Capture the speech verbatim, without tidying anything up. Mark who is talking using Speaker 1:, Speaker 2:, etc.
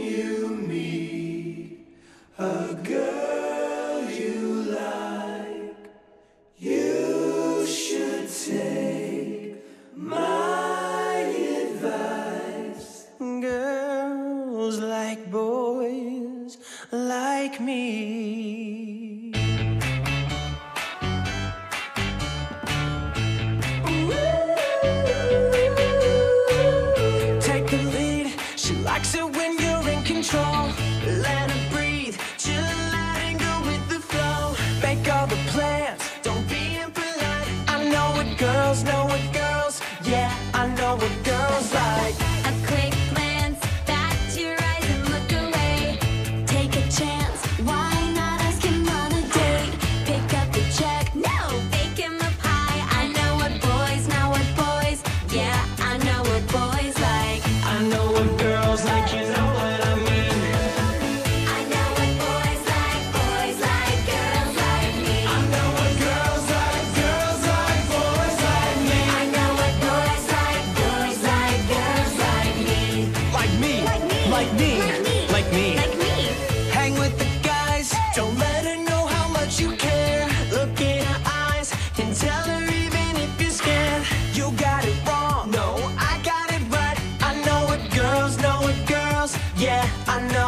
Speaker 1: you meet a girl you like, you should take my advice. Girls like boys like me. Take the lead, she likes it when you're in control. Let her breathe, chill out and go with the flow. Make all the plans, don't be impolite. I know what girls, know what girls, yeah, I know what girls like.
Speaker 2: A quick glance, back to your eyes and look away. Take a chance, why not ask him on a date? Pick up the check, no, bake him a pie. I know what boys, know what boys, yeah, I know what boys like.
Speaker 1: I know what girls like, you know what I mean.
Speaker 2: I know what boys like, boys like, girls like me.
Speaker 1: I know what girls like, girls like, boys like me.
Speaker 2: I know what boys like, boys like, girls like me.
Speaker 1: Like me,
Speaker 2: Like me,
Speaker 1: like me,
Speaker 2: like me,
Speaker 1: like me.
Speaker 2: like me.
Speaker 1: Hang with the guys, don't let her know how much you care. Look in her eyes and tell her even if you're scared. You got it wrong, no, I got it right. I know what girls, know what girls, yeah, I know